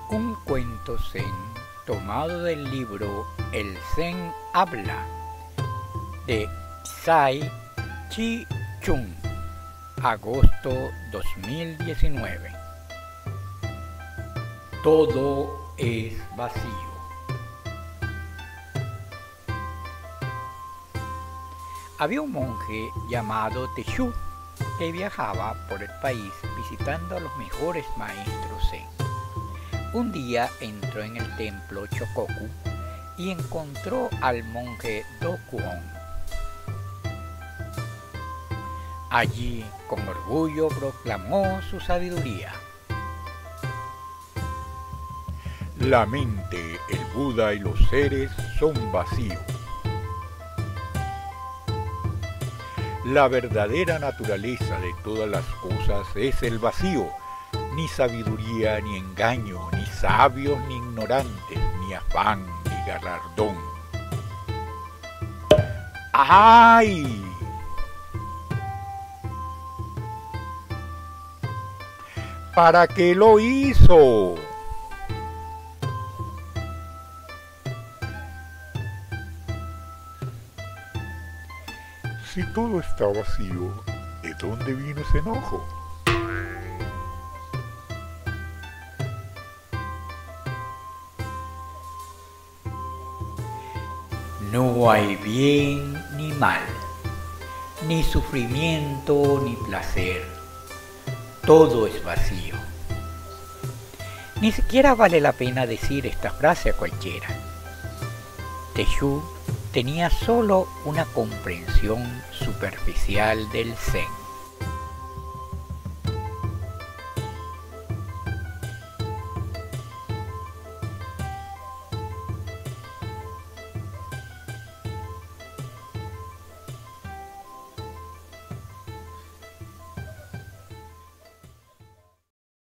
Un cuento zen tomado del libro El Zen habla de Tsai Chi-chung, agosto 2019. Todo es vacío. Había un monje llamado Teshu que viajaba por el país visitando a los mejores maestros zen. Un día entró en el templo Chokoku y encontró al monje Dokuon. Allí, con orgullo, proclamó su sabiduría. La mente, el Buda y los seres son vacíos. La verdadera naturaleza de todas las cosas es el vacío. Ni sabiduría, ni engaño, ni sabios, ni ignorantes, ni afán, ni galardón. ¡Ay! ¿Para qué lo hizo? Si todo está vacío, ¿de dónde vino ese enojo? No hay bien ni mal, ni sufrimiento ni placer. Todo es vacío. Ni siquiera vale la pena decir esta frase a cualquiera. Teshu tenía solo una comprensión superficial del Zen.